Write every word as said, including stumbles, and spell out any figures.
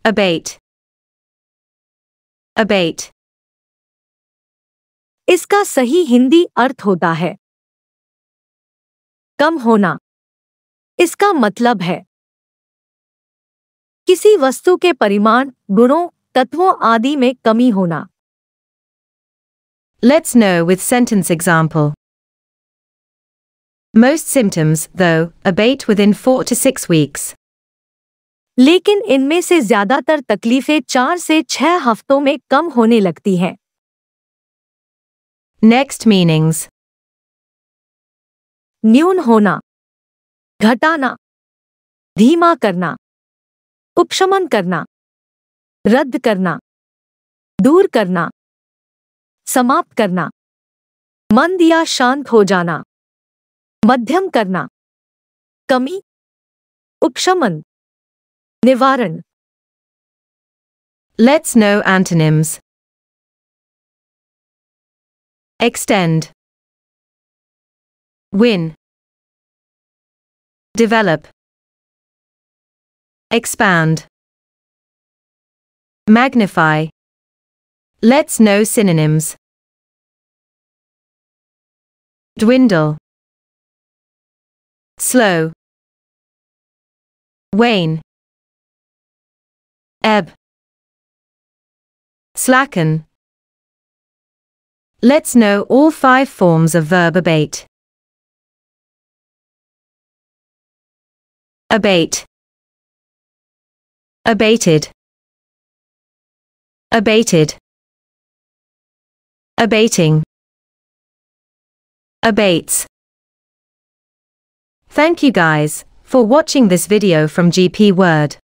abate, abate. इसका सही हिंदी अर्थ होता है कम होना। इसका मतलब है किसी वस्तु के परिमाण, गुणों, तत्वों आदि में कमी होना। Let's know with sentence example. Most symptoms, though, abate within four to six weeks. लेकिन इनमें से ज्यादातर तकलीफें चार से छह हफ्तों में कम होने लगती हैं। Next meanings. न्यून होना, घटाना, धीमा करना, उपशमन करना, रद्द करना, दूर करना, समाप्त करना, मंद या शांत हो जाना, मध्यम करना, कमी, उपशमन, निवारण। Let's know antonyms. Extend, win, develop, expand, magnify. Let's know synonyms. Dwindle, slow, wane, ebb, slacken. Let's know all five forms of verb abate. Abate, abated, abated, abating, abates. Thank you guys for watching this video from G P Word.